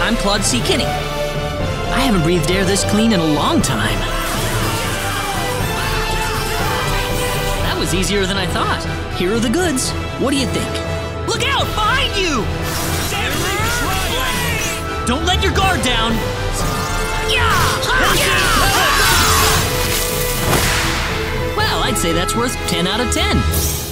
I'm Claude C. I haven't breathed air this clean in a long time. That was easier than I thought. Here are the goods. What do you think? Look out! Behind you! Don't let your guard down! Well, I'd say that's worth 10 out of 10.